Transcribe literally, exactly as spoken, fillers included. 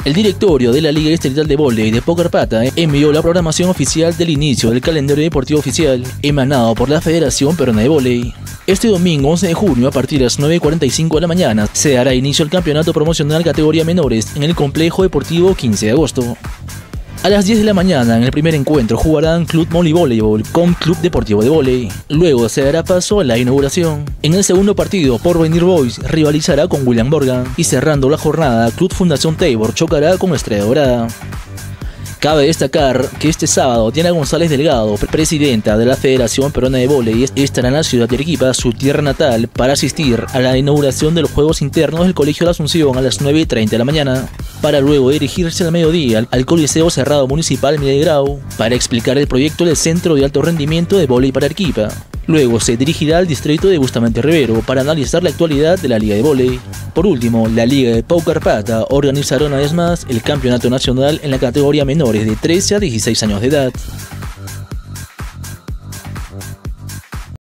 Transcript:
El directorio de la Liga Distrital de Vóley de Póquer Pata envió la programación oficial del inicio del calendario deportivo oficial emanado por la Federación Peruana de Vóley. Este domingo once de junio a partir de las nueve y cuarenta y cinco de la mañana se dará inicio al campeonato promocional categoría menores en el complejo deportivo quince de agosto. A las diez de la mañana, en el primer encuentro, jugarán Club Moli Voleibol con Club Deportivo de Vóley. Luego se dará paso a la inauguración. En el segundo partido, Porvenir Boys rivalizará con William Morgan. Y cerrando la jornada, Club Fundación Tabor chocará con Estrella Dorada. Cabe destacar que este sábado Diana González Delgado, presidenta de la Federación Peruana de Vóley, estará en la ciudad de Arequipa, su tierra natal, para asistir a la inauguración de los Juegos Internos del Colegio de la Asunción a las nueve y treinta de la mañana, para luego dirigirse al mediodía al Coliseo Cerrado Municipal Miguel Grau para explicar el proyecto del Centro de Alto Rendimiento de Vóley para Arequipa. Luego se dirigirá al distrito de Bustamante Rivero para analizar la actualidad de la Liga de Vóley. Por último, la Liga de Póquer Pata organizará una vez más el campeonato nacional en la categoría menores de trece a dieciséis años de edad.